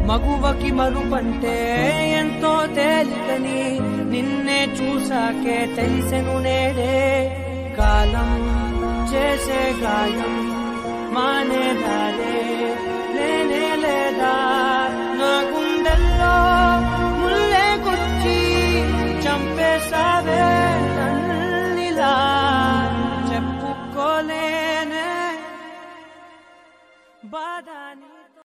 మగువకి మరుపంటే ఎంతో తేలికని నిన్నే చూసాకే తెలిసెను నేడే. కాలం చేసే గాయం మానేదారే